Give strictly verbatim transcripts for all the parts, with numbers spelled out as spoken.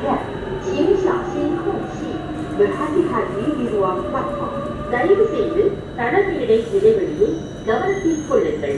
again. 请小心空隙。The happy had leave on platform. தயவு செய்து தடமேடை இடைவெளியை கவனத்தில் கொள்ளுங்கள்.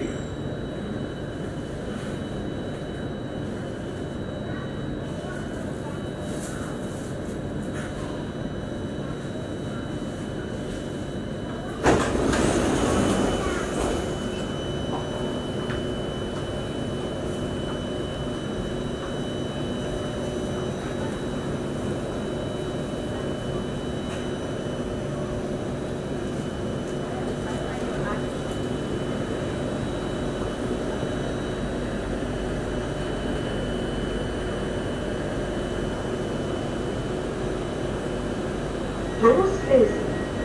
Doors closing.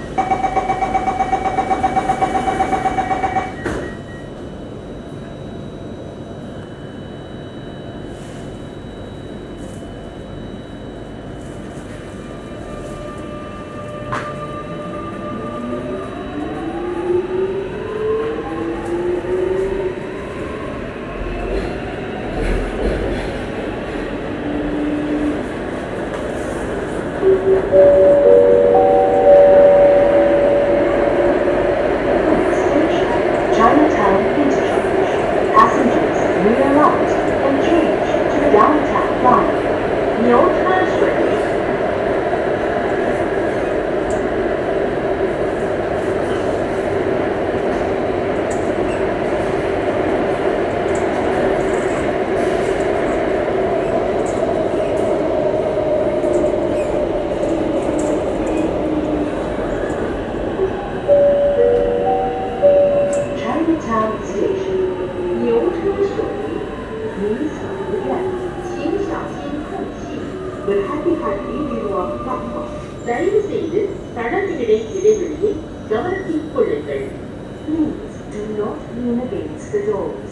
Chinatown interchange. Passengers realize and change to the downtown line. 牛车水。Chinatown Station. 牛车水。您所不愿，请小心空隙。The happy had leave on platform. தயவு செய்து தடமேடை இடைவெளியை கவனத்தில் கொள்ளுங்கள். Please do not lean against the doors.